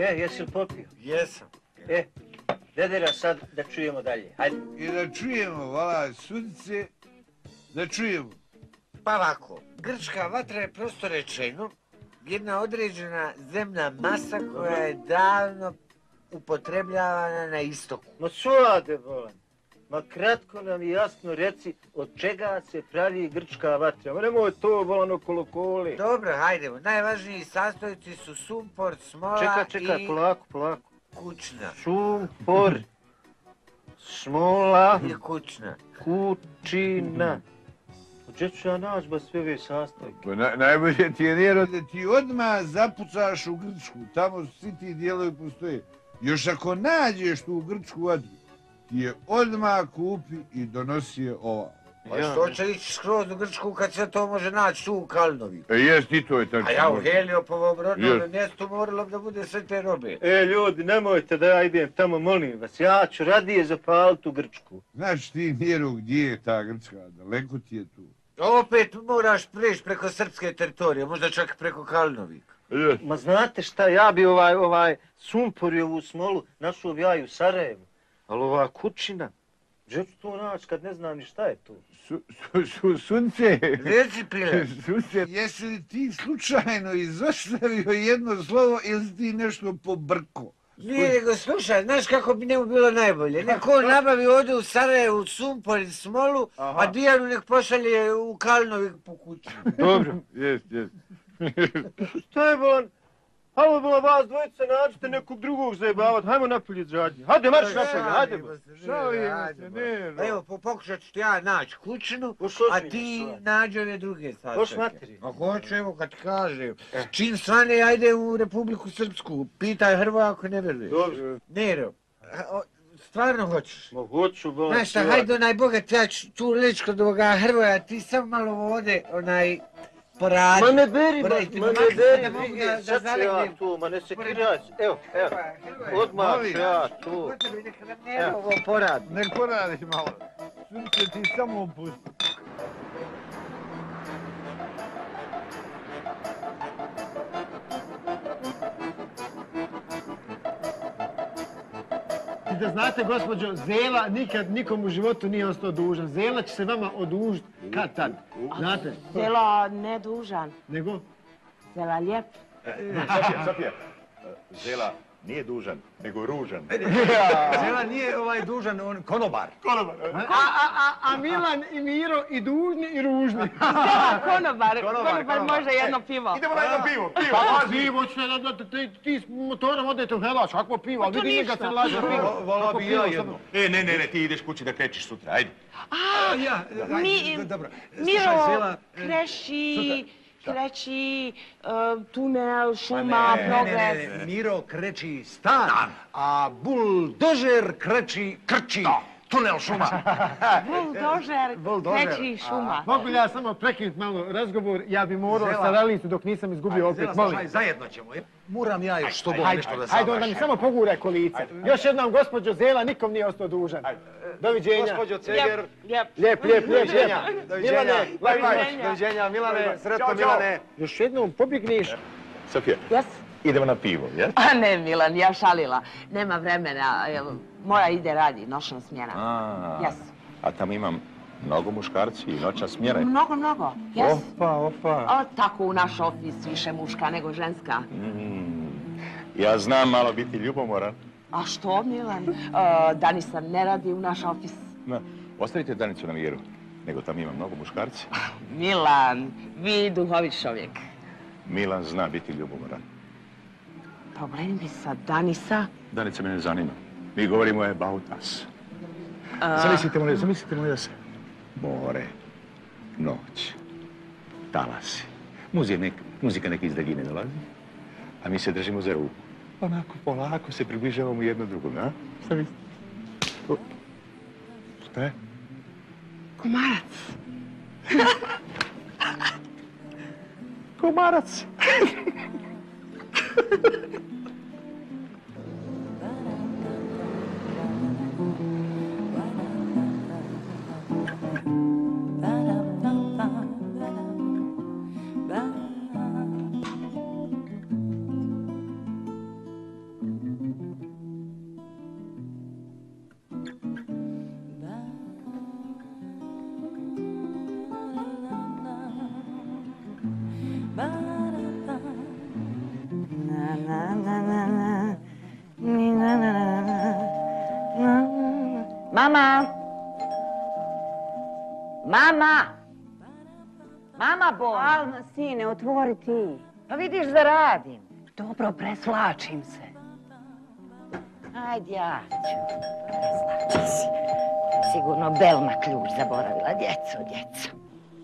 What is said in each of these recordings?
Jesi li popio? Jesam. Dedera sad da čujemo dalje. Hajde. I da čujemo, vala, sunce, da čujemo. Pa ovako, grčka vatra je prosto rečeno jedna određena zemna masa koja je davno upotrebljavana na istoku. Ma suade, volan. Ma kratko nam i jasno reci od čega se pravi grčka vatra. Ma nemoj to, volan, okolo kole. Dobro, hajdemo. Najvažniji sastojci su sumpor, smola Čekaj, i polako. kućna. Sumpor, smola I kućna. kućina. Gdje ću ja naći ba sve ove sastojke? Pa najbolje ti je, Nero, da ti odmah zapucaš u Grčku. Tamo svi ti dijelovi postoje. Još ako nađeš tu grčku vatru, ti je odmah kupi i donosi je ova. Pa što će ići skroz u Grčku kad se to može naći tu u Kalnovi? Jest i to je tako. A ja u Heliopovom rodnom mjestu moralo da bude sve te robe. Ljudi, nemojte da ja idem tamo, molim vas. Ja ću radije zapaliti u Grčku. Znaš ti, Nero, gdje je ta Grčka? Daleko ti je tu. Opet moraš preći preko srpske teritorije, možda čak preko Kalnovika. Ma znate šta, ja bi ovaj sumpor i ovu smolu našao ja i u Sarajevu. Ali ova kućina, gdje ću to naći kad ne znam ni šta je to? Sunce. Reci, Pile. Sunce, jesi li ti slučajno izostavio jedno slovo ili si ti nešto pobrko? Nije nego, slušaj, znaš kako bi njemu bilo najbolje? Neko nabavi ovdje u Sarajevu sumpor i smolu, a Dijanu nek pošalje u Kalnovik po kući. Dobro. Jest. Šta je bolan? Hajmo bila vas dvojica, nađite nekog drugog zajebavat. Hajmo napolje iz radnje. Hajde, marš napolje, hajde. Šalimo se, Nero. Evo, pokušat ću ti ja naći kućinu, a ti nađi ove druge sastojke. Hoš materi? A hoću, evo kad ti kažem. Čim svane, ja idem u Republiku Srpsku. Pitaj Hrva ako ne veruje. Dobro. Nero, stvarno hoćeš? Ma hoću, bolan. Znaš šta, hajde onaj bogat, ja ću tu leći kod ovoga Hrvoja, ti samo malo vode, poradi. Ma ne beri, sad ću ja tu, ma ne se kirać. Evo, odmah ću ja tu. Evo, poradi. Nek poradiš malo. Sunce, ti samo opusti. Da znate, gospođo, Zela nikad nikom u životu nije ostao dužan. Zela će se vama odužiti kad tad. Znate? Zela ne dužan. Nego? Zela lijep. Sofija, Zela nije dužan, nego ružan. Zela nije dužan, on konobar. A Milan i Miro i dužni i ružni. Konobar može jedno pivo. Idemo na jedno pivo. Pivo će ti s motorom odete u Helač, kakvo pivo, ali vidim ga se laže pivo. Vola bi ja jedno. Ne, ti ideš kući da krećiš sutra, ajde. Dobro. Miro kreći, tunel, šuma, progres. Miro kreći stan, a buldožer krči tunel šuma. Buldožer kreći šuma. Mogu li ja samo prekinuti malo razgovor, ja bi morao sa Lalicu dok nisam izgubio opet, molim. Zajedno ćemo. Moram ja još s tobom nešto da Hajde, onda mi samo poguraj kolice. Još jednom, gospođo Zela, nikom nije ostao dužan. Doviđenja. Gospođo Ceger. Lijep. Doviđenja. Milane, Doviđenja, Milane. Sretno, Milane. Još jednom pobjegniš. Sofija, Jes? idemo na pivo, jes? A ne, Milan, ja šalila. Nema vremena. Moja ide radi, noćna smjena. Jes. A tamo imam mnogo muškarci i noćna smjena. Mnogo. Jes. Opa. Tako u naš ofis više muška nego ženska. Ja znam malo biti ljubomoran. A što, Milan? Danisa ne radi u naš ofis. Ostavite Danicu na miru, nego tamo ima mnogo muškarci. Milan, vi duhovit čovjek. Milan zna biti ljubomoran. Problem bi sa Danisa? Danica me ne zanima. Mi govorimo about us. Zamislite molim vas. More, noć, talasi. Muzika neka iz daljine dolazi, a mi se držimo za ruku. Onako polako se približavamo jedno drugom, a? Šta mislite? Šta je? Komarac. Komarac. Mama! Mama! Mama, bol! Alma, sine, otvori ti. Pa vidiš da radim. Dobro, preslačim se. Ajde, ja ću. Preslači si. Sigurno Belma ključ zaboravila. Djeco.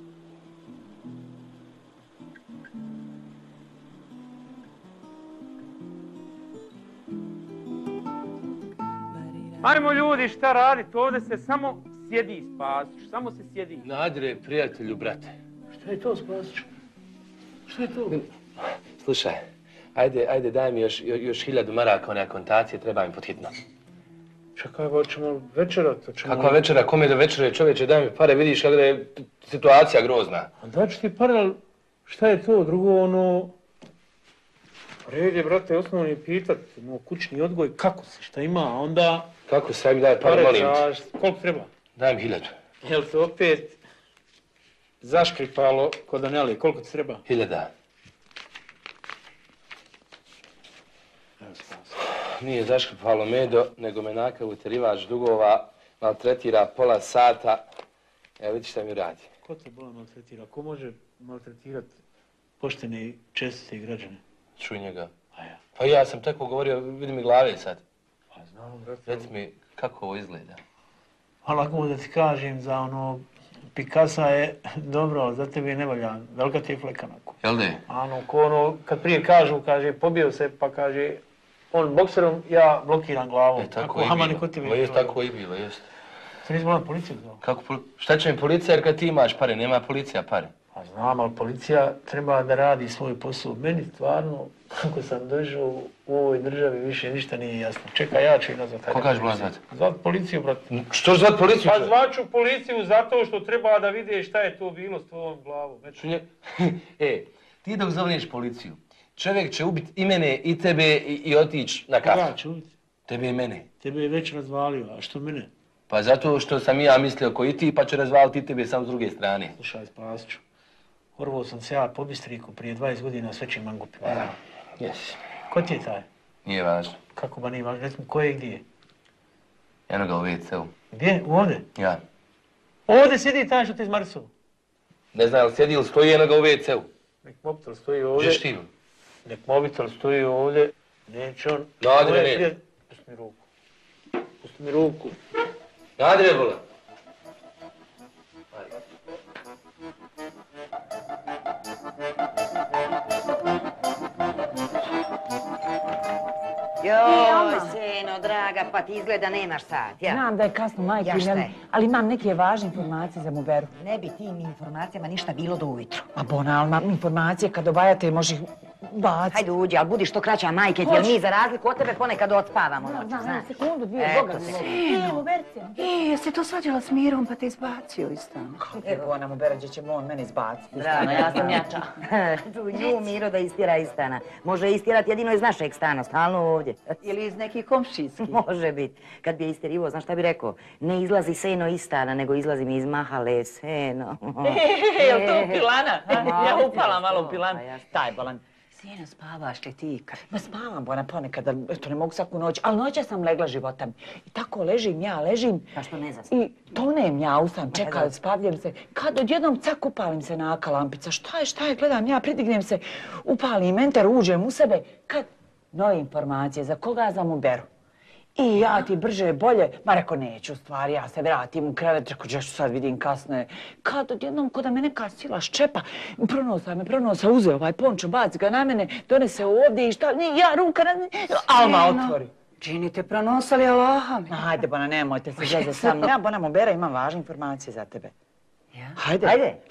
Ajmo ljudi, šta radit? Ovdje se samo sjedi, Spasić. Samo se sjedi. Nadre, prijatelju, brate. Šta je to, Spasić? Šta je to? Slušaj, ajde, daj mi još 1000 maraka one akontacije, treba mi pod hitno. Čekaj, hoćemo večerat. Kakva večera, kome do večere, čovječe, daj mi pare, vidiš kako je situacija grozna. A daću ti pare, ali šta je to? Drugo, ono... Red je, brate, osnovni pitat, kućni odgoj, kako si, šta ima, a onda... Kako se, ajde daj pare, molim te. Koliko treba? Daj mi 1000. Jel se opet zaškripalo kod Aneli, koliko ti treba? 1000. Nije zaškripalo Medo, nego me nakav utjerivač dugova, maltretira pola sata. Evo vidi šta mi radi. Ko te bola maltretira? Ko može maltretirati poštene i čestite građane? Čuj njega. A ja? Pa ja sam tako govorio, vidi mi glave sad. Pa znam, brate. Reci mi, kako ovo izgleda? A lako da ti kažem, za ono, Pikasa je dobro, ali za tebe je nevaljan. Velika ti je fleka nako. Jel de? Ano, ko ono, kad prije kažu, kaže, pobio se, pa kaže, on bokserom, ja blokiram glavom. Tako i bilo. Jest tako i bilo, jest. Sad nismo na policiju zvao. Kako šta će mi policija, jer kad ti imaš pare, nema policija pare. Pa znam, ali policija treba da radi svoj posao. Meni stvarno, kako sam došao u ovoj državi, više ništa nije jasno. Čekaj, ja ću i nazvat. Ko kažeš bila nazvat? Zvat policiju, brate. Što zvat policiju? Pa zvaću policiju zato što treba da vide šta je to bilo s tvojom glavom. Ti dok zovneš policiju, čovjek će ubiti i mene, i tebe, i otići na kafu. Koga će ubiti? Tebe i mene. Tebe je već razvalio, a što mene? Pa zato što sam i ja mislio ko i ti, pa će razvaliti tebe samo s druge strane. Slušaj, Spasiću. Orvao sam se ja po Bistriku prije 20 godina s većim mangupima. Jesi. Ko ti je taj? Nije važno. Kako ba nije važno? Recimo, ko je i gdje je? Eno ga u WC-u. Gdje? Ovdje? Ja. Ovdje sjedi taj što te izmarisao. Ne znam, jel sjedi ili stoji, eno ga u WC-u. Nek mobitel stoji ovdje. Žeš ti? Nek mobitel stoji ovdje. Neće on... Nadre, ne. Pusti mi ruku. Pusti mi ruku. Nadre, bola. Joj, seno, draga, pa ti izgleda nemaš sat, ja? Znam da je kasno, majke, Ja šta je? ali imam neke važne informacije za Muberu. Ne bi tim informacijama ništa bilo do ujutru. Ma bonalna, informacije kad obajate može ih baciti. Hajde uđi, ali budi što kraća majke, jer mi za razliku od tebe ponekad odspavamo noću, znaš. Sekundu, dvije, Boga mi. Evo, Berce. Jesi to svađala s Mirom pa te izbacio iz stana? Evo, ona Mubera, gdje će on mene izbaciti. Draga, ja sam jača. Nju Miro da istjera iz stana. Može istirati jedino iz našeg stana, stalno ovdje. Ili iz nekih komšijskih? Može biti. Kad bi je istjerivo, znaš šta bi rekao? Ne izlazi seno iz stana, nego izlazi mi iz mahale seno. Jel to pilana? Ja upala malo u pilan. Taj bolan. Sino, spavaš li ti ikad? Ma spavam, Bona, ponekad, eto ne mogu svaku noć, ali noća sam legla života mi. I tako ležim, Pa što ne zasam? I tonem ja, usam, čekam, spavljam se. Kad odjednom cak upalim se naka lampica, šta je, gledam ja, pridignem se, upalim enter, uđem u sebe. Kad? Nove informacije, za koga? Za Muberu. I ja ti brže, bolje, ma reko neću stvari, ja se vratim u krevet, reko ću sad vidim kasno je. Kad odjednom ko da me neka sila ščepa, pronosa, uze ovaj pončo, baci ga na mene, donese ovdje i šta, ja ruka na... Alma otvori. Džini te pronosali, Allaha mi. Hajde, Bona, nemojte se zezati sa mnom. Ja, Bona Mubera, imam važne informacije za tebe. Hajde.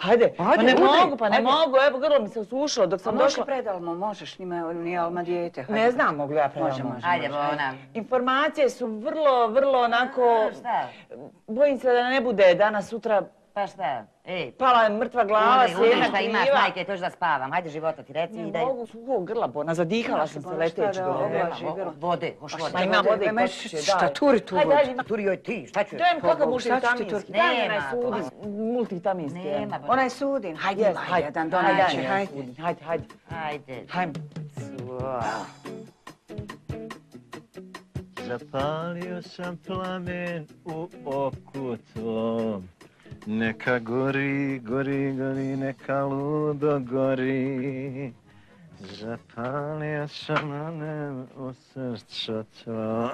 Pa ne mogu, evo grlo mi se usušilo dok sam došla. Može pred Almo, možeš, nije Alma dijete. Ne znam, mogu ja pred Almo. Hajde, Bona. Informacije su vrlo onako... Šta? Bojim se da ne bude danas, sutra... Pa šta? Ej. Pala je mrtva glava, sjena šta imaš, majke, to još da spavam. Hajde, života ti reci i daj. Ne mogu, suhog grla, Bona, zadihala sam se leteći do Vode, hoš vode. Ma ima vode i kočiće, daj. Šta turi tu vodu? Turi joj ti, šta ću? Dajem kakav multivitaminski, daj Nema. onaj sudin, multivitaminski. Nema. Onaj sudin, hajde, jedan donaći, hajde. Ajde. Hajde. Zapalio sam plamen u oku tvom. Neka gori, gori, gori, neka ludo gori. Zapalio sam plamen u srcu tvom.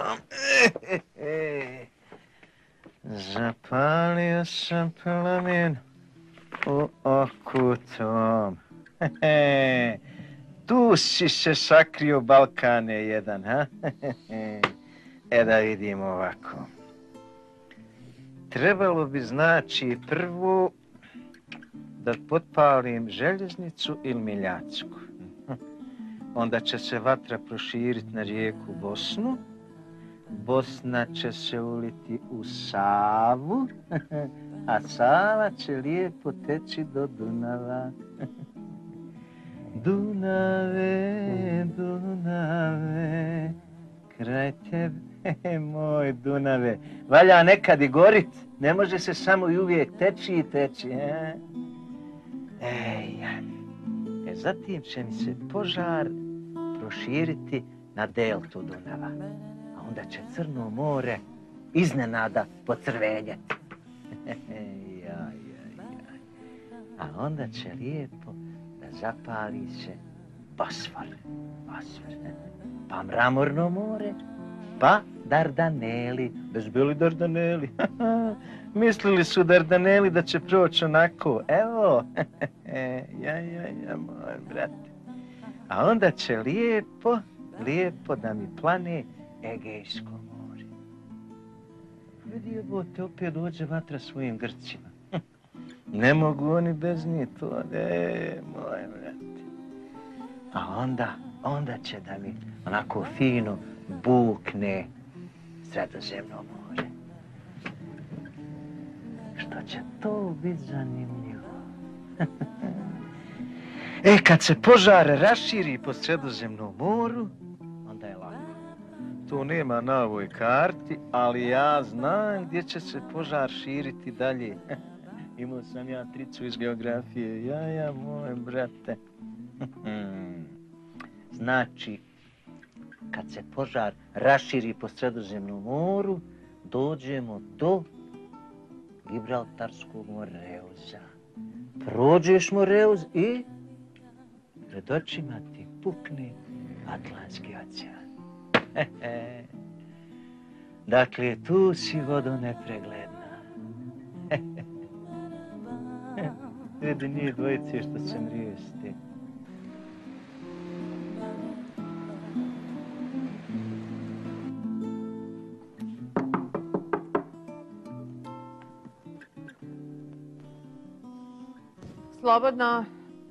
Zapalio sam plamen u oku tvom. Tu si se sakrio, Balkane jedan, ha? Da vidimo ovako. Trebalo bi znači prvo da potpalim željeznicu ili Miljacku. Onda će se vatra proširiti na rijeku Bosnu. Bosna će se uliti u Savu, a Sava će lijepo teći do Dunava. Dunave, Dunave, kraj tebe, moj Dunave. Valja nekad i gorit, ne može se samo i uvijek teći i teći. Zatim će mi se požar proširiti na deltu Dunava. A onda će Crno more iznenada pocrvenjeti. A onda će lijepo zapali se Bosfor, pa Mramorno more, pa Dardaneli, bezbeli Dardaneli. Mislili su Dardaneli da će proći onako, evo, moj brate. A onda će lijepo da mi plane Egejsko more. Vidi, jebote, opet dođe vatra svojim Grcima. Ne mogu oni bez njih to, moj brate. A onda će da mi onako fino bukne Sredozemno more. Što će to biti zanimljivo. Kad se požar raširi po Sredozemnom moru, onda je lako. Tu nema na ovoj karti, ali ja znam gdje će se požar širiti dalje. Imao sam ja 3 iz geografije, moj brate. Znači, kad se požar raširi po Sredozemnom moru, dođemo do Gibraltarskog Moreuza. Prođeš Moreuz i pred očima ti pukne Atlantski ocean. Dakle, tu si vodo nepregledna. Vidi njih dvojice što se mrijeste. Slobodno.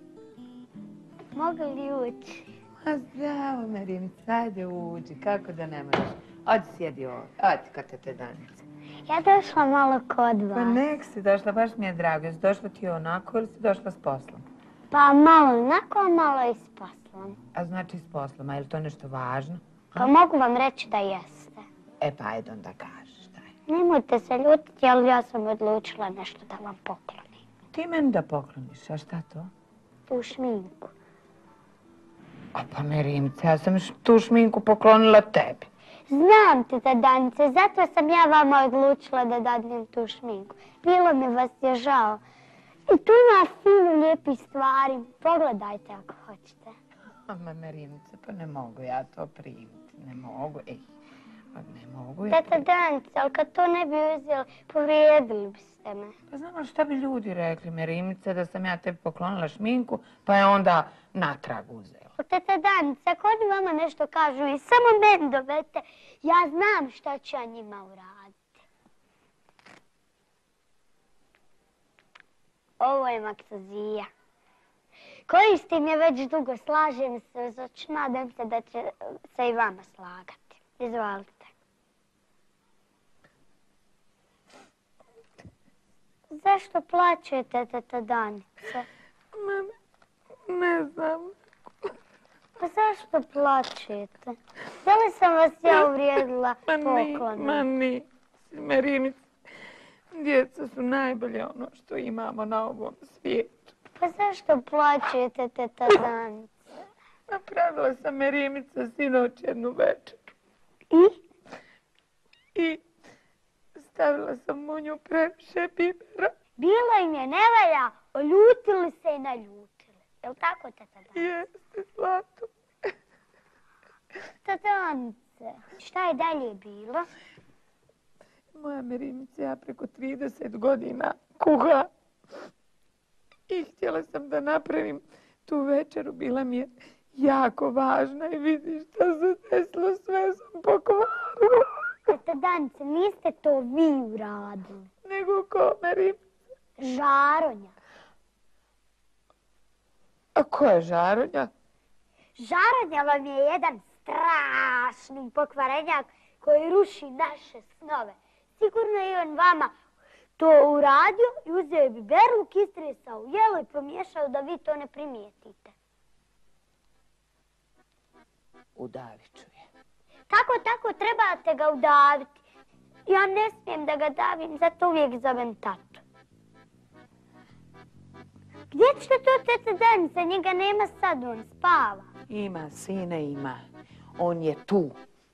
Mogu li ući? Ma zdravo, Marimica, ajde uđi, kako da ne možeš. Odi sjedi ovdje, odi kod tete Danice. Ja došla malo kod vas. Pa nek si došla, baš mi je drago. Jesi došla ti onako ili si došla s poslom? Pa malo onako, a malo i s poslom. A znači s poslom, a je li to nešto važno? Pa mogu vam reći da jeste. E pa ajde onda kažeš, daj. Nemojte se ljutiti, ali ja sam odlučila nešto da vam poklonim. Ti meni da pokloniš, a šta to? Tu šminku. A pa Marimica, ja sam tu šminku poklonila tebi. Znam, teta Danice, zato sam ja vama odlučila da dadnem tu šminku. Bilo mi vas je žao. I tu ima fino lijepih stvari. Pogledajte ako hoćete. Ama Marimica, pa ne mogu ja to primiti. Ne mogu, ne mogu. Teta Danice, ali kad to ne bi uzeli, povrijedili biste me. Pa znam li šta bi ljudi rekli, Marimica, da sam ja tebi poklonila šminku, pa je onda natrag uzela. Teta Danice, ako oni vama nešto kažu i samo meni dovedete, ja znam šta ću ja njima uraditi. Ovo je maksazija. Koristim je već dugo, slažem se uz oči, nadam se da će se i vama slagati. Izvolite. Zašto plaćujete, teta Danice? Ne znam. Pa zašto plaćujete? Da li sam vas ja uvrijedila poklonom? Ma nisi, Marimica. Djeca su najbolje ono što imamo na ovom svijetu. Pa zašto plaćujete, teta Danice? Napravila sam Marimica sinoć jednu večer. I? i stavila sam u nju previše bibera. Bilo im je nevalja, oljutili se i naljutili. Jel' tako, teta Danica? Jeste, Zlato. Teta Danice, šta je dalje bilo? Moja Merimica ja preko 30 godina kuha i htjela sam da napravim tu večeru. Bila mi je jako važna i vidi šta se desilo, sve sam pokvarila. Teta Danice, niste to vi uradili. Nego ko, Merimica? Žaronja. A ko je Žaronja? Žaronja vam je jedan strašni pokvarenjak koji ruši naše snove. Sigurno je on vama to uradio i uzeo je biberluk, istresao u jelo i pomiješao da vi to ne primijetite. Udavit ću je. Tako, trebate ga udaviti. Ja ne smijem da ga davim, zato uvijek zovem tatu. Gdje ćete to, teta Danica? Njega nema sad, on spava. Ima, sine, ima. On je tu.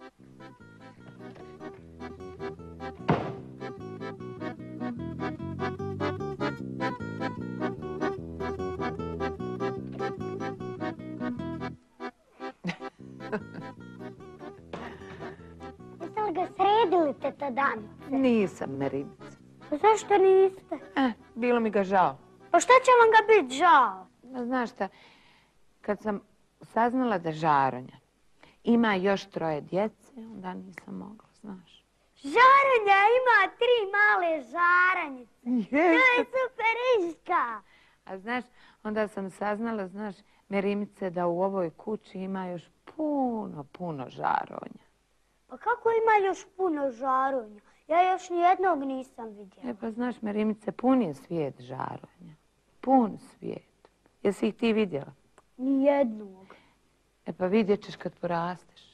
Jeste li ga sredili, teta Danica? Nisam, Merimica. Pa zašto niste? Bilo mi ga žao. Pa šta će vam ga biti žao? Znaš šta, kad sam saznala da Žaronja ima još 3 djece, onda nisam mogla, znaš. Žaronja ima 3 male žaranjice. To je superiška. A znaš, onda sam saznala, znaš, Merimice, da u ovoj kući ima još puno žaronja. Pa kako ima još puno žaronja? Ja još nijednog nisam vidjela. Pa znaš, Merimice, pun je svijet žaronja. Pun svijet. Jesi ih ti vidjela? Nijednog. Pa vidjet ćeš kad porasteš.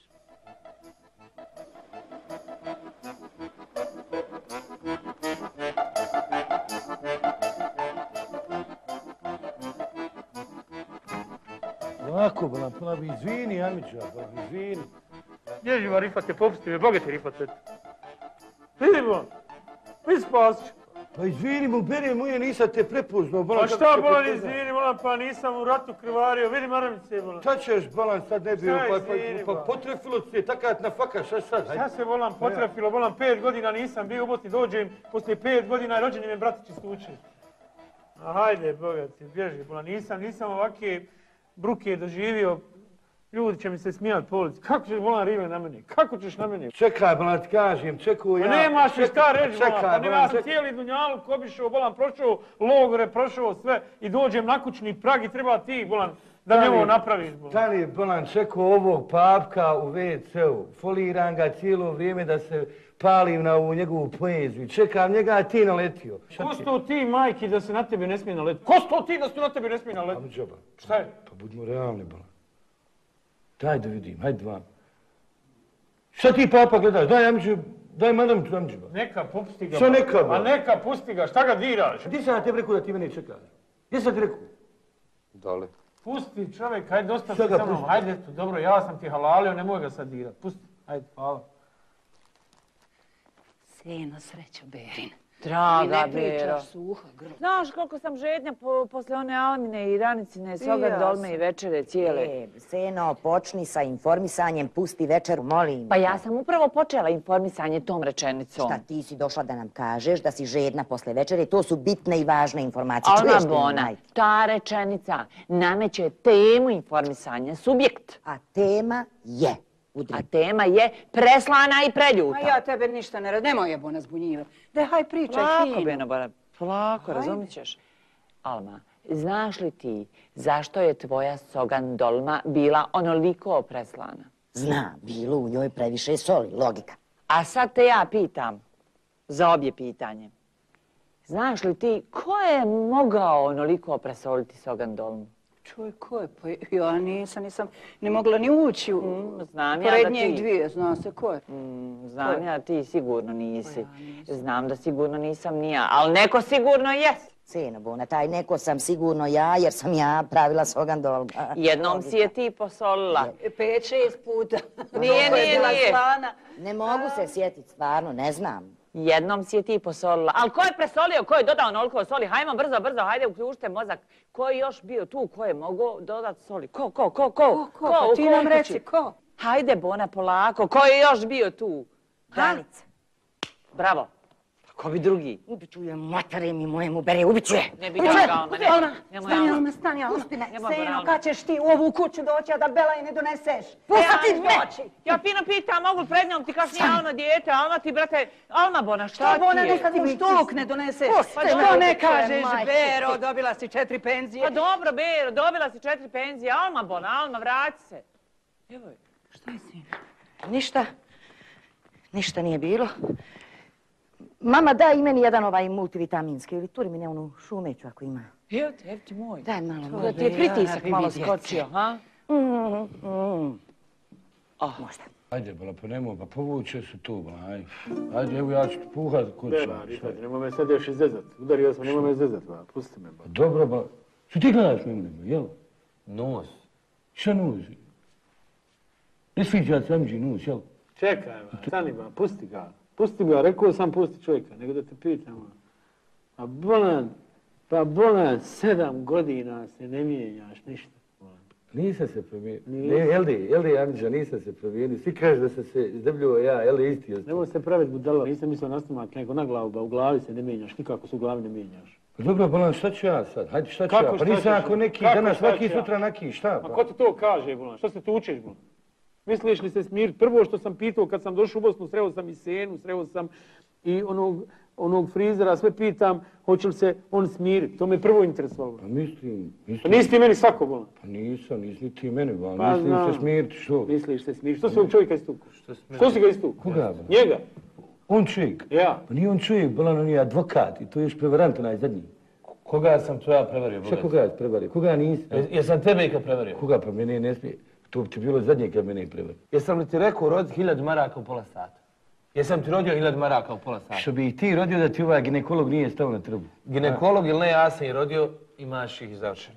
Lako, pa izvini, Amića, pa izvini. Gdje živa Rifate, popusti me, bogati Rifate. Vidi bolan, mi spasit ću. Pa izvini mu, bere moje, nisam te prepoznao, bolan. Pa šta bolan, izvini bolan, pa nisam u ratu krvario, vidi maramice bolan. Šta ćeš bolan, sad ne bio, pa potrefilo ti je takat na faka, šta sad? Šta se bolan potrefilo, bolan, 5 godina nisam bio u Bosni, dođem, poslije 5 godina rođen je bratić Stučin. A hajde, bogati, bježi bolan, nisam ovake bruke doživio. Ljudi će mi se smijati po ulici. Kako ćeš bolan rive na mene? Kako ćeš na mene? Čekaj, bolan, ti kažem, čekao ja... Pa nemaš mi šta reći, bolan, pa nema sam cijeli dunjaluk obišao, bolan, prošao logore, prošao sve i dođem na kućni prag i treba ti, bolan, da mi ovo napraviš, bolan. Stani, bolan, čekao ovog papka u WC-u, foliram ga cijelo vrijeme da se palim na ovu njegovu poeziju. Čekam njega, a ti naletio. Ko sto ti, majki, da se na tebe ne smije naletiti? Ko sto ti da se na tebe ne smije naletiti? Amidžaba. Šta je? Pa budimo realni, bolan. Daj da vidim, hajde vam. Šta ti papa gledaš? Daj Amidžu, daj madam tu Amidžu. Neka, pusti ga. Šta neka, A neka, pusti ga, šta ga diraš? Gdje sam ja tebi rekao da ti mene čekaš? Gdje sam ti rekao? Dole. Pusti čovjek, hajde dosta si sa mnom, hajde, dobro, ja sam ti halalio, nemoj ga sad dirat. Pusti, hajde, hvala. Sino, srećo, Berin. Draga Bero. Ne pričaš suha grla. Znaš koliko sam žednja posle one Almine i Ranicine sogan dolme i večere cijele. Seno, počni sa informisanjem, pusti večeru, molim. Pa ja sam upravo počela informisanje tom rečenicom. Šta ti si došla da nam kažeš da si žedna posle večere? To su bitne i važne informacije. Alma Bona, ta rečenica nameće temu informisanja, subjekt. A tema je? A tema je preslana i preljuta. A ja tebe ništa ne radim, nemoj je Bona zbunjivati. Daj, haj pričaj fino. Polako, Beno Bona, polako, razumit ćeš. Alma, znaš li ti zašto je tvoja sogan dolma bila onoliko preslana? Znam, bilo u njoj previše soli, logika. A sad te ja pitam, za obje pitanje. Znaš li ti ko je mogao onoliko presoliti sogan dolmu? Čuj, ko je? Pa ja nisam ni mogla ni ući Znam ja da pored ti... njih dvije, zna se ko je. Znam ja da ti sigurno nisi. Znam da sigurno nisam ni ja, ali neko sigurno jest. Sino, Buna, taj neko sam sigurno ja, jer sam ja pravila svoga dolga. Jednom si je ti posolila. 5-6 puta. Nije. Ne mogu se sjetiti, stvarno, ne znam. Jednom si je ti posolila. Ali ko je presolio, ko je dodao onoliko soli? Hajmo brzo, hajde uključite mozak. Ko je još bio tu, ko je mogao dodati soli? Ko? Pa ti nam reci, ko? Hajde, Bona, polako. Ko je još bio tu? Danica. Bravo. Ko bi drugi? Ubiću je, matere mi mojemu bere, ubiću je. Ne bi ga, Alma, Stani, Alma. Seno, kad ćeš ti u ovu kuću doći, a da Bela i ne doneseš? Pusti me! Ja fino pitam, mogu pred njom ti kaš nije Alma dijete, Alma ti, brate, Alma Bona, šta ti je? Što Bona nekad mu štuluk ne doneseš? Pa što ne kažeš, Bero, dobila si 4 penzije. Pa dobro, Bero, dobila si 4 penzije, Alma Bona, Alma, vrati se. Evo je. Šta je sin? Ništa nije bilo. Mama, daj i meni jedan ovaj multivitaminski ili turi mi ne onu šumeću ako ima. Evo ti moj. Daj malo. Da ti je pritisak malo skočio, ha? Možda. Ajde, Bela, pa nemoj, pa povuče se tu, Bela, ajde, evo ja ću ti puhat kuću. Nemoj me sad još izezat. Udario sam, nemoj me izezat, pusti me. Dobro, ba, što ti gledaš mene, jel? Nos. Šta nos? Ne sviđa se Amđi nos, jel? Čekaj, stani, pusti ga. Pusti ga, rekao sam pusti čovjeka, nego da te pitam. A bolan, 7 godina se ne mijenjaš ništa. Nisam se promijenio. Jel' Amđa, nisam se promijenio. Svi kažu da sam se izdebljuo ja, jel' isti ostao. Nemoj se praviti budala, nisam mislio na stomak, nego na glavu, ba u glavi se ne mijenjaš, nikako se u glavi ne mijenjaš. Pa dobro, bolan, šta ću ja sad? Hajde, šta ću ja? Pa nisam ako neki danas, svaki sutra neki, šta? Ma ko ti to kaže, bolan? Što se tu učiš, bolan? Misliš li se smiriti? Prvo što sam pitao kad sam došao u Bosnu, sreo sam i Senu, sreo sam i onog frizera, sve pitam hoće li se on smiriti. To me prvo interesovalo. Pa mislim... Pa nisi ti meni svako, bolan? Pa nisi ti meni, bolan. Pa mislim se smiriti, što? Misliš se smiriti. Što si ovog čovjeka istukao? Što si ga istukao? Koga, bolan? Njega. On čovjek? Ja. Pa nije on čovjek, bolan, on je advokat i to je još prevarant onaj zadnji. Koga sam to ja prevario, bolan? Šta koga ja prevario? Koga nisam? Jesam tebe ikad prevario? Koga, pa mene ne smije. To bi ti bilo zadnje kad mene prevario. Jesam li ti rekao roditi 1000 maraka u pola sata? Jesam ti rodio 1000 maraka u pola sata? Što bi ih ti rodio da ti ovaj ginekolog nije stao na trbu? Ginekolog ili ne, ja sam ih rodio, imaš ih završeno.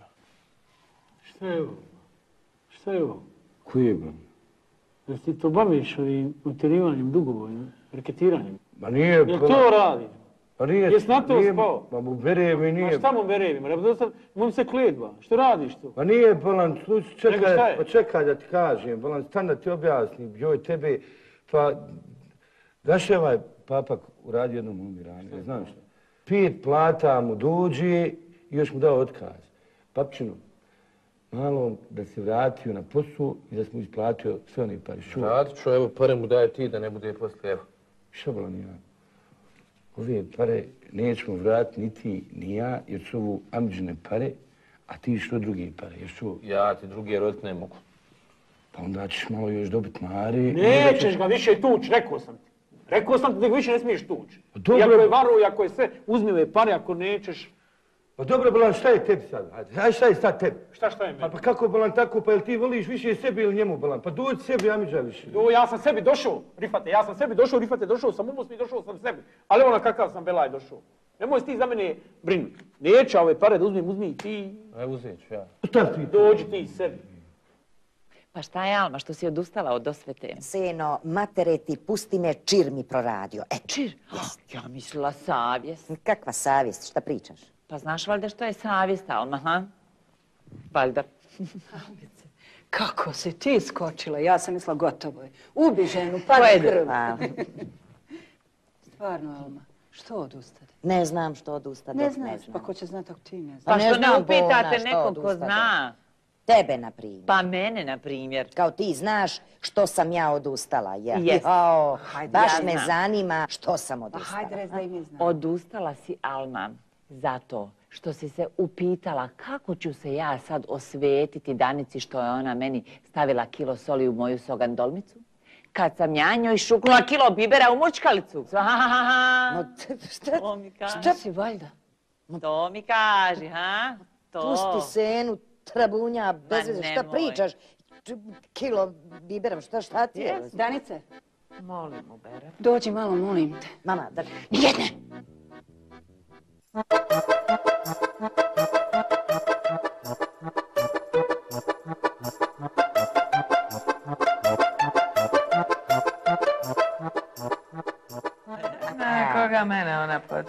Šta je ovo? Šta je ovo? Koji je, bro? Da ti to baviš ovim utjerivanjem dugova, reketiranjem? Ma nije... Jel to radiš? Pa nije... Jesi na to spao? Pa mu bere mi nije... Ma šta mu bere mi? Imam se kledba. Što radiš to? Pa nije, bolan, čekaj da ti kažem, bolan, stan da ti objasnim, joj tebe, pa... Znaš je ovaj papak uradio jednom umiranju, znaš što? 5 plata mu dođe i još mu dao otkaz. Papčinu, malo da se vratio na posao i da smo isplatio sve one pare. Vratit ću, evo pare mu daje ti da ne bude poslije, evo. Šta bolan ja? Ove pare nećemo vratiti ni ti ni ja, jer su ovo Amđine pare, a ti što druge pare, jer su... Ja ti druge roditi ne mogu. Pa onda ćeš malo još dobiti mare... Nećeš ga više tući, rekao sam ti. Rekao sam ti da ga više ne smiješ tući. Dobro. I ako je varo, i ako je sve, uzmi ove pare, ako nećeš... Pa dobro, bolan, šta je tebi sad? Hajde, šta je sad tebi? Šta je meni? Pa kako, bolan, tako, pa jel ti voliš više sebi ili njemu, bolan? Pa dođi sebi, Amidža, više. Ja sam sebi došao, Rifate, došao sam u Bosnu i došao sam sebi. Ali ono kakav sam Belaj došao. Nemoj ti za mene brinuti. Neće ove pare da uzmi i ti. Aj, uzet ću ja. Dođi ti sebi. Pa šta je, Alma, što si odustala od osvete? Seno, matere ti, pusti me, čir mi proradio. Čir? Ja mislila savjest. Kakva savjest, šta pričaš? Pa znaš valjda što je savjest, Alma, ha? Valjda. Kako si ti skočila? Ja sam mislila gotovo je. Ubi ženu, pada krv. Stvarno, Alma, što odustade? Ne znam što odustade. Ne znaš, pa ko će znati ako ti ne znaš? Pa što ne upitate nekog ko zna? Tebe, na primjer. Pa mene, na primjer. Kao ti znaš što sam ja odustala, jel? Jes. Baš me zanima što sam odustala. Hajde, rez da i mi znamo. Odustala si, Alma, zato što si se upitala kako ću se ja sad osvetiti Danici što je ona meni stavila kilo soli u moju sogandolmicu. Kad sam ja njoj šuknula kilo bibera u mučkalicu. To mi kaži. Šta si valjda? To mi kaži, ha? Pusti Senu, trabunja, bez veze, šta pričaš? Kilo bibera, šta ti je? Danice? Molim, ubere. Dođi malo, molim te. Mama, da... Nijedne!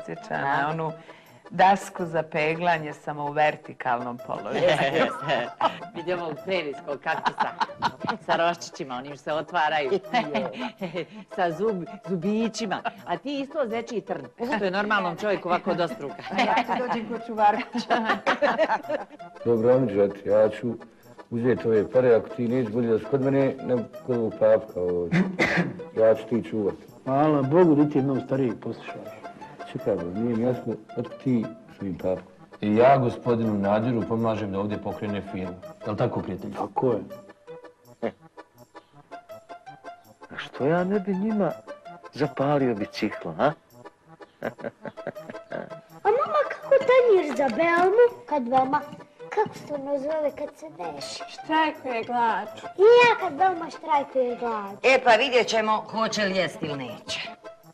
podsjeća na onu dasku za peglanje samo u vertikalnom položaju. Vidimo serijskog kaktusa sa roščićima, onim se otvaraju. Sa zubićima. A ti isto zečiji trn. To je normalnom čovjeku ovako dostruka. A ja ti dođem kod Čuvarkuća. Dobro, Amidžat, ja ću uzeti ove pare, ako ti neće bolje da si kod mene, nego kod ovog papka ovdje. Ja ću ti čuvati. Hvala Bogu da ti jednom starijeg poslušaš. Čekaj, nije mi jasno, otko ti svojim papkom? I ja gospodinu Nadiru pomažem da ovdje pokrene firmu. Je li tako, prijatelj? Tako je. A što ja ne bi njima zapalio biciklo, a? A mama, kako tanjir za Belmu kad Belma, kako se ono zove kad se deši? Štrajkuje glađu. I ja kad Belma štrajkuje glađu. E pa vidjet ćemo hoće li jest ili neće.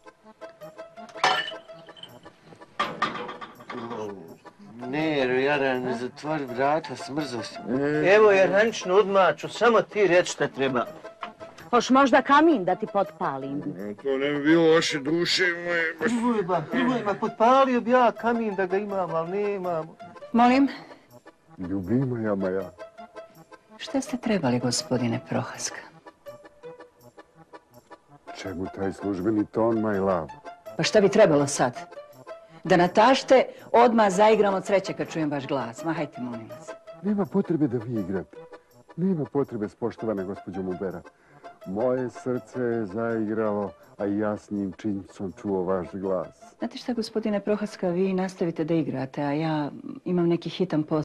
Nero, Jaran, ne zatvori vrata, smrzo si. Evo, Jaranično, odmah ću samo ti reći šta treba. Hoš možda kamin da ti potpalim? To ne bi bilo vaše duše moje. Ljubojba, potpalio bi ja kamin da ga imam, ali nemam. Molim? Ljubimaya moja. Šta ste trebali, gospodine Prohaska? Čemu taj službeni ton, my love? Pa šta bi trebalo sad? Da natašte, odmah zaigram od sreće kad čujem vaš glas. Ma hajte, molim vas. Nema potrebe da vi igrate. Nema potrebe, spoštovana gospođo Mubera. Moje srce je zaigralo, a ja s njim čim sam čuo vaš glas. Znate šta, gospodine Prohaska, vi nastavite da igrate, a ja imam neki hitan posao.